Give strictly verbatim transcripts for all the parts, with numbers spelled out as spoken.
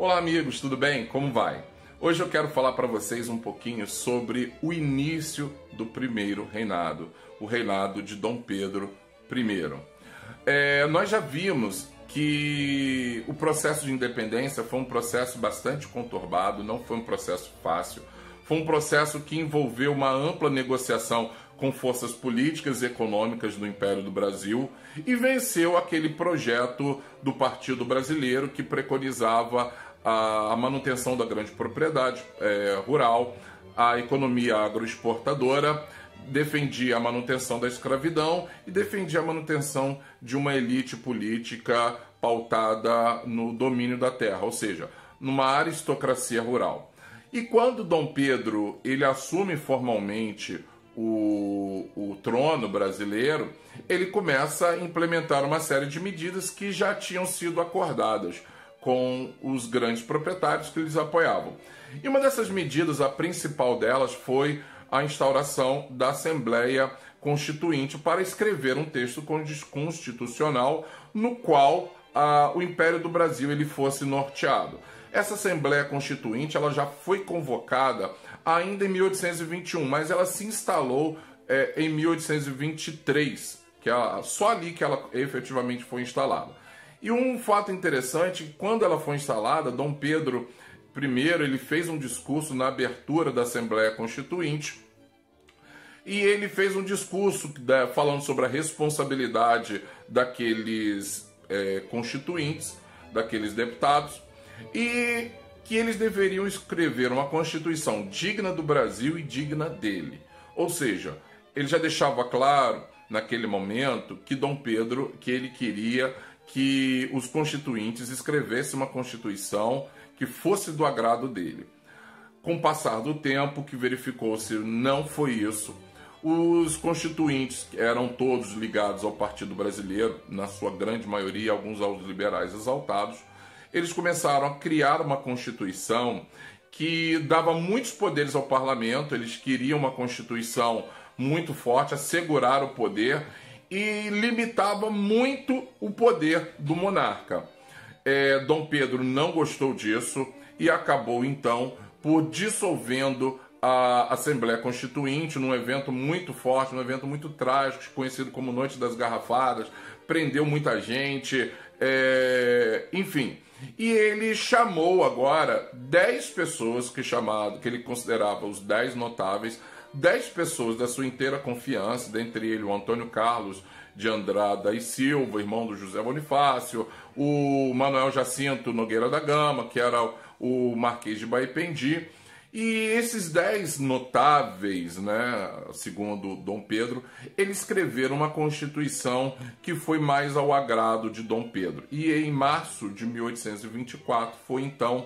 Olá amigos, tudo bem? Como vai? Hoje eu quero falar para vocês um pouquinho sobre o início do primeiro reinado, o reinado de Dom Pedro I. É, nós já vimos que o processo de independência foi um processo bastante conturbado, não foi um processo fácil, foi um processo que envolveu uma ampla negociação com forças políticas e econômicas do Império do Brasil e venceu aquele projeto do Partido Brasileiro que preconizava a manutenção da grande propriedade é, rural, a economia agroexportadora, defendia a manutenção da escravidão e defendia a manutenção de uma elite política pautada no domínio da terra, ou seja, numa aristocracia rural. E quando Dom Pedro ele assume formalmente o, o trono brasileiro, ele começa a implementar uma série de medidas que já tinham sido acordadas com os grandes proprietários que eles apoiavam. E uma dessas medidas, a principal delas, foi a instauração da Assembleia Constituinte para escrever um texto constitucional no qual ah, o Império do Brasil ele fosse norteado. Essa Assembleia Constituinte ela já foi convocada ainda em mil oitocentos e vinte e um, mas ela se instalou é, em mil oitocentos e vinte e três, que é só ali que ela efetivamente foi instalada. E um fato interessante, quando ela foi instalada, Dom Pedro I ele fez um discurso na abertura da Assembleia Constituinte e ele fez um discurso falando sobre a responsabilidade daqueles é, constituintes, daqueles deputados, e que eles deveriam escrever uma Constituição digna do Brasil e digna dele. Ou seja, ele já deixava claro naquele momento que Dom Pedro, que ele queria que os constituintes escrevessem uma Constituição que fosse do agrado dele. Com o passar do tempo, que verificou-se não foi isso, os constituintes eram todos ligados ao Partido Brasileiro, na sua grande maioria, alguns aos liberais exaltados, eles começaram a criar uma Constituição que dava muitos poderes ao parlamento, eles queriam uma Constituição muito forte, assegurar o poder e limitava muito o poder do monarca. É, Dom Pedro não gostou disso e acabou então por dissolvendo a Assembleia Constituinte num evento muito forte, num evento muito trágico, conhecido como Noite das Garrafadas, prendeu muita gente, é, enfim. E ele chamou agora dez pessoas que, chamado, que ele considerava os dez notáveis, dez pessoas da sua inteira confiança, dentre ele o Antônio Carlos de Andrada e Silva, irmão do José Bonifácio, o Manuel Jacinto Nogueira da Gama, que era o Marquês de Baipendi. E esses dez notáveis, né, segundo Dom Pedro, eles escreveram uma Constituição que foi mais ao agrado de Dom Pedro. E em março de mil oitocentos e vinte e quatro foi então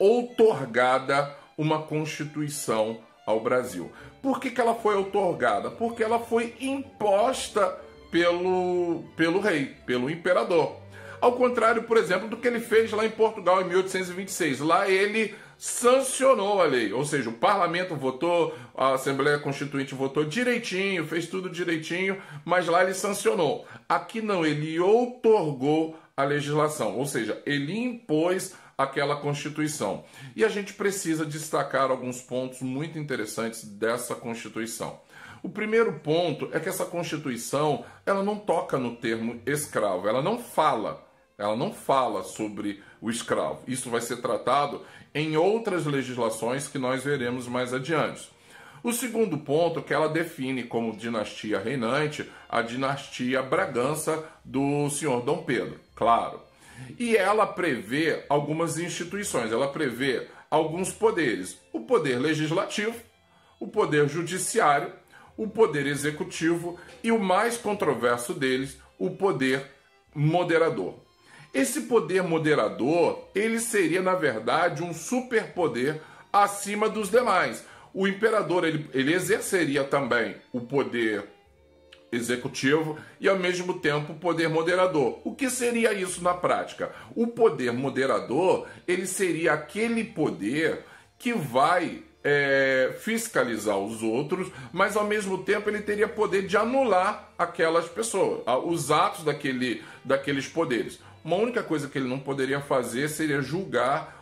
outorgada uma Constituição ao Brasil. Por que que ela foi outorgada? Porque ela foi imposta pelo, pelo rei, pelo imperador. Ao contrário, por exemplo, do que ele fez lá em Portugal em mil oitocentos e vinte e seis. Lá ele sancionou a lei, ou seja, o parlamento votou, a Assembleia Constituinte votou direitinho, fez tudo direitinho, mas lá ele sancionou. Aqui não, ele outorgou a legislação, ou seja, ele impôs aquela Constituição. E a gente precisa destacar alguns pontos muito interessantes dessa Constituição. O primeiro ponto é que essa Constituição ela não toca no termo escravo, ela não fala, ela não fala sobre o escravo. Isso vai ser tratado em outras legislações que nós veremos mais adiante. O segundo ponto é que ela define como dinastia reinante a dinastia Bragança do senhor Dom Pedro, claro. E ela prevê algumas instituições, ela prevê alguns poderes, o poder legislativo, o poder judiciário, o poder executivo e o mais controverso deles, o poder moderador. Esse poder moderador, ele seria na verdade um superpoder acima dos demais. O imperador ele, ele exerceria também o poder executivo e ao mesmo tempo o poder moderador. O que seria isso na prática? O poder moderador ele seria aquele poder que vai é, fiscalizar os outros, mas ao mesmo tempo ele teria poder de anular aquelas pessoas, os atos daquele, daqueles poderes. Uma única coisa que ele não poderia fazer seria julgar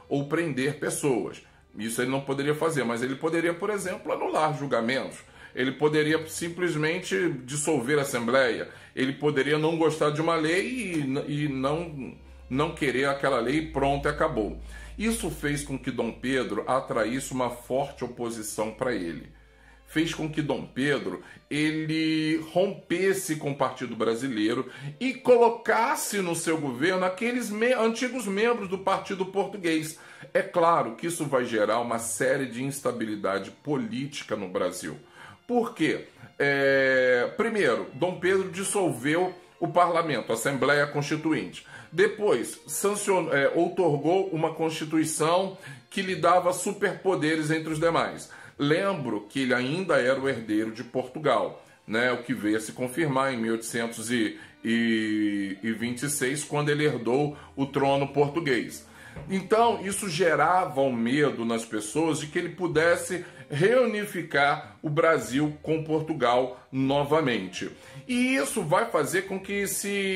ou prender pessoas. Isso ele não poderia fazer, mas ele poderia, por exemplo, anular julgamentos. Ele poderia simplesmente dissolver a Assembleia. Ele poderia não gostar de uma lei e, e não, não querer aquela lei e pronto, acabou. Isso fez com que Dom Pedro atraísse uma forte oposição para ele. Fez com que Dom Pedro ele rompesse com o Partido Brasileiro e colocasse no seu governo aqueles me- antigos membros do Partido Português. É claro que isso vai gerar uma série de instabilidade política no Brasil. Por quê? É... Primeiro, Dom Pedro dissolveu o parlamento, a Assembleia Constituinte. Depois, sancionou, é, outorgou uma Constituição que lhe dava superpoderes entre os demais. Lembro que ele ainda era o herdeiro de Portugal, né? O que veio a se confirmar em mil oitocentos e vinte e seis, quando ele herdou o trono português. Então, isso gerava um medo nas pessoas de que ele pudesse reunificar o Brasil com Portugal novamente. E isso vai fazer com que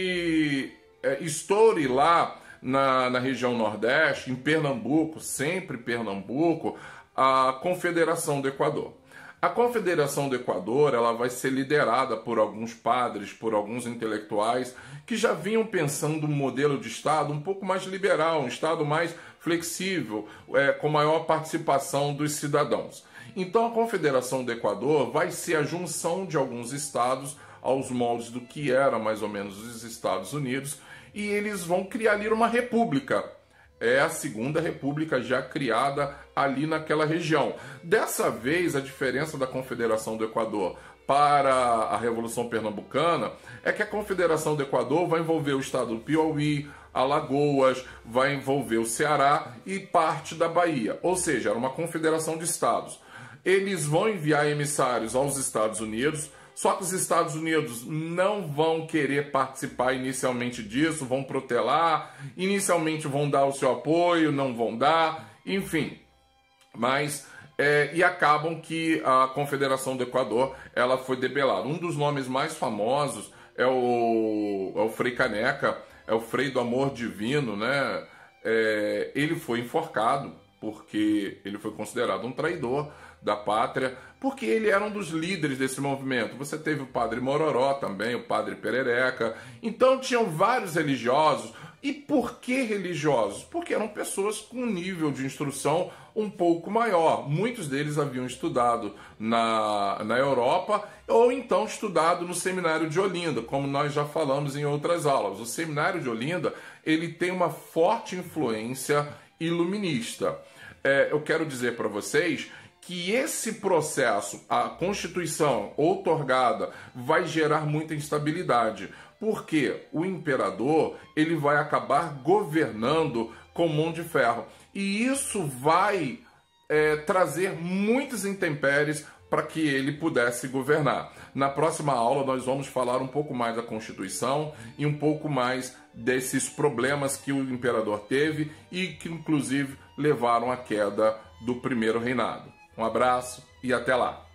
se é, estoure lá na, na região Nordeste, em Pernambuco, sempre Pernambuco, a Confederação do Equador. A Confederação do Equador ela vai ser liderada por alguns padres, por alguns intelectuais que já vinham pensando um modelo de Estado um pouco mais liberal, um Estado mais flexível, é, com maior participação dos cidadãos. Então a Confederação do Equador vai ser a junção de alguns estados aos moldes do que era mais ou menos os Estados Unidos, e eles vão criar ali uma república. É a segunda república já criada ali naquela região. Dessa vez, a diferença da Confederação do Equador para a Revolução Pernambucana é que a Confederação do Equador vai envolver o estado do Piauí, Alagoas, vai envolver o Ceará e parte da Bahia. Ou seja, era uma confederação de estados. Eles vão enviar emissários aos Estados Unidos, só que os Estados Unidos não vão querer participar inicialmente disso, vão protelar, inicialmente vão dar o seu apoio, não vão dar, enfim. Mas, é, e acabam que a Confederação do Equador ela foi debelada. Um dos nomes mais famosos é o, é o Frei Caneca, é o Frei do Amor Divino, né? É, ele foi enforcado porque ele foi considerado um traidor da pátria, porque ele era um dos líderes desse movimento. Você teve o padre Mororó também, o padre Perereca. Então tinham vários religiosos. E por que religiosos? Porque eram pessoas com um nível de instrução um pouco maior. Muitos deles haviam estudado na, na Europa ou então estudado no Seminário de Olinda, como nós já falamos em outras aulas. O Seminário de Olinda ele tem uma forte influência iluminista. É, eu quero dizer para vocês que esse processo, a Constituição outorgada, vai gerar muita instabilidade, porque o imperador ele vai acabar governando com mão de ferro. E isso vai é, trazer muitas intempéries para que ele pudesse governar. Na próxima aula nós vamos falar um pouco mais da Constituição e um pouco mais desses problemas que o imperador teve e que inclusive levaram à queda do primeiro reinado. Um abraço e até lá!